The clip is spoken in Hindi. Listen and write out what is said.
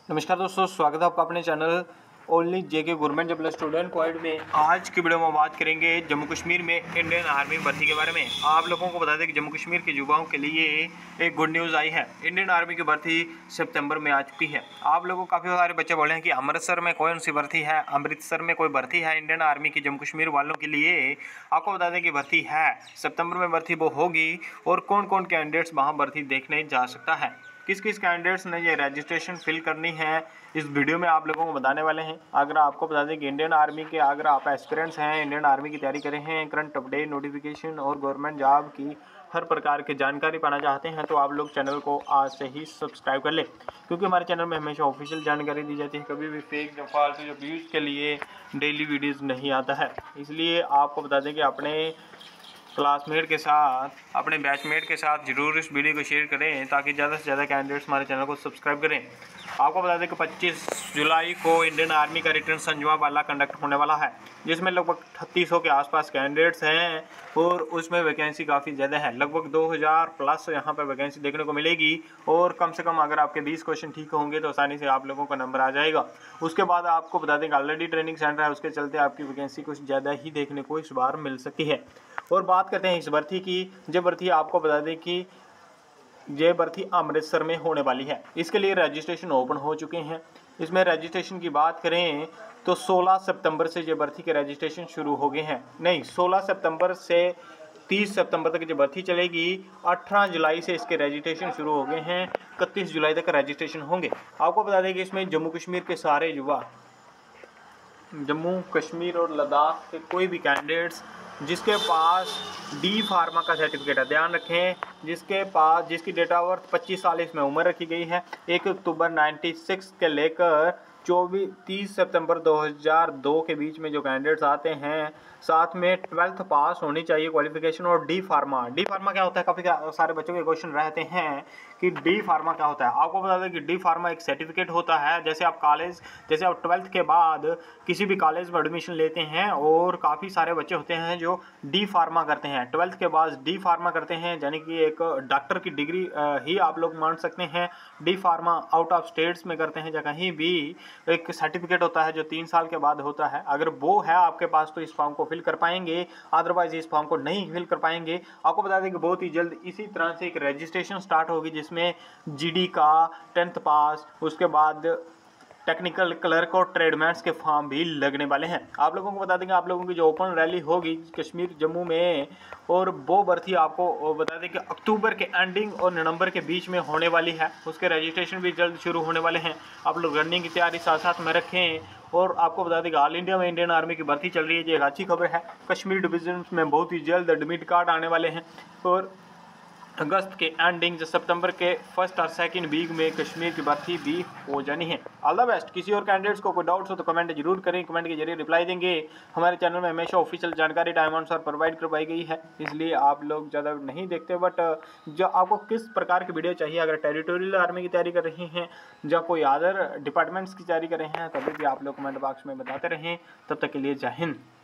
नमस्कार दोस्तों, स्वागत है आपका अपने चैनल ओनली जेके गवर्नमेंट जब स्टूडेंट क्वाइड में। आज की वीडियो में बात करेंगे जम्मू कश्मीर में इंडियन आर्मी भर्ती के बारे में। आप लोगों को बता दें कि जम्मू कश्मीर के युवाओं के लिए एक गुड न्यूज़ आई है। इंडियन आर्मी की भर्ती सितंबर में आ चुकी है। आप लोगों को काफ़ी सारे बच्चे बोले हैं कि अमृतसर में कौन सी भर्ती है, अमृतसर में कोई भर्ती है इंडियन आर्मी की जम्मू कश्मीर वालों के लिए। आपको बता दें कि भर्ती है, सितंबर में भर्ती वो होगी और कौन कौन कैंडिडेट्स वहाँ भर्ती देखने जा सकता है, किस किस कैंडिडेट्स ने ये रजिस्ट्रेशन फिल करनी है, इस वीडियो में आप लोगों को बताने वाले हैं। अगर आपको बता दें कि इंडियन आर्मी के अगर आप एस्पिरेंट्स हैं, इंडियन आर्मी की तैयारी करें हैं, करंट अपडेट नोटिफिकेशन और गवर्नमेंट जॉब की हर प्रकार की जानकारी पाना चाहते हैं तो आप लोग चैनल को आज से ही सब्सक्राइब कर लें, क्योंकि हमारे चैनल में हमेशा ऑफिशियल जानकारी दी जाती है। कभी भी फेक या फालतू जो व्यूज़ के लिए डेली वीडियोज़ नहीं आता है। इसलिए आपको बता दें कि अपने क्लासमेट के साथ, अपने बैचमेट के साथ ज़रूर इस वीडियो को शेयर करें ताकि ज़्यादा से ज़्यादा कैंडिडेट्स हमारे चैनल को सब्सक्राइब करें। आपको बता दें कि 25 जुलाई को इंडियन आर्मी का रिटर्न संजवा वाला कंडक्ट होने वाला है, जिसमें लगभग 3600 के आसपास कैंडिडेट्स हैं और उसमें वैकेंसी काफ़ी ज़्यादा है। लगभग 2000 प्लस यहाँ पर वैकेंसी देखने को मिलेगी और कम से कम अगर आपके 20 क्वेश्चन ठीक होंगे तो आसानी से आप लोगों का नंबर आ जाएगा। उसके बाद आपको बता दें कि ऑलरेडी ट्रेनिंग सेंटर है, उसके चलते आपकी वैकेंसी कुछ ज़्यादा ही देखने को इस बार मिल सकती है। और बात करते हैं इस भर्ती की। जो भर्ती आपको बता दें कि ये भर्ती अमृतसर में होने वाली है। इसके लिए रजिस्ट्रेशन ओपन हो चुके हैं। इसमें रजिस्ट्रेशन की बात करें तो 16 सितंबर से ये भर्ती के रजिस्ट्रेशन शुरू हो गए हैं। नहीं, 16 सितंबर से 30 सितंबर तक ये भर्ती चलेगी। 18 जुलाई से इसके रजिस्ट्रेशन शुरू हो गए हैं, 31 जुलाई तक रजिस्ट्रेशन होंगे। आपको बता दें कि इसमें जम्मू कश्मीर के सारे युवा, जम्मू कश्मीर और लद्दाख के कोई भी कैंडिडेट्स जिसके पास डी फार्मा का सर्टिफिकेट है, ध्यान रखें, जिसकी डेट ऑफ बर्थ 25 साल इसमें उम्र रखी गई है, 1 अक्टूबर 96 के लेकर 30 सितंबर 2002 के बीच में जो कैंडिडेट्स आते हैं, साथ में 12th पास होनी चाहिए क्वालिफिकेशन। और डी फार्मा क्या होता है, काफ़ी सारे बच्चों के क्वेश्चन रहते हैं कि डी फार्मा क्या होता है। आपको बता दें कि डी फार्मा एक सर्टिफिकेट होता है। जैसे आप 12th के बाद किसी भी कॉलेज में एडमिशन लेते हैं और काफ़ी सारे बच्चे होते हैं जो डी फार्मा करते हैं, 12th के बाद डी फार्मा करते हैं, यानी कि एक डॉक्टर की डिग्री ही आप लोग मान सकते हैं। D pharma out of states में करते हैं या कहीं भी, एक सर्टिफिकेट होता है जो 3 साल के बाद होता है। अगर वो है आपके पास तो इस फॉर्म को फिल कर पाएंगे, अदरवाइज इस फॉर्म को नहीं फिल कर पाएंगे। आपको बता दें कि बहुत ही जल्द इसी तरह से एक रजिस्ट्रेशन स्टार्ट होगी, जिसमें जीडी का 10th पास, उसके बाद टेक्निकल क्लर्क और ट्रेडमैन्स के फॉर्म भी लगने वाले हैं। आप लोगों को बता देंगे, आप लोगों की जो ओपन रैली होगी कश्मीर जम्मू में, और वो भर्ती आपको बता दें कि अक्टूबर के एंडिंग और नवंबर के बीच में होने वाली है। उसके रजिस्ट्रेशन भी जल्द शुरू होने वाले हैं। आप लोग रनिंग की तैयारी साथ साथ में रखें। और आपको बता दें कि ऑल इंडिया में इंडियन आर्मी की भर्ती चल रही है, ये एक अच्छी खबर है। कश्मीर डिवीजन में बहुत ही जल्द एडमिट कार्ड आने वाले हैं और अगस्त के एंडिंग या सितंबर के फर्स्ट और सेकंड वीक में कश्मीर की भर्ती भी हो जानी है। All the best. किसी और कैंडिडेट्स को कोई डाउट्स हो तो कमेंट जरूर करें, कमेंट के जरिए रिप्लाई देंगे। हमारे चैनल में हमेशा ऑफिशियल जानकारी टाइम अनुसार प्रोवाइड करवाई गई है, इसलिए आप लोग ज़्यादा नहीं देखते। बट जो आपको किस प्रकार की वीडियो चाहिए, अगर टेरिटोरियल आर्मी की तैयारी कर रही हैं या कोई अदर डिपार्टमेंट्स की तैयारी कर रहे हैं, तभी भी आप लोग कमेंट बॉक्स में बताते रहें। तब तक के लिए जय हिंद।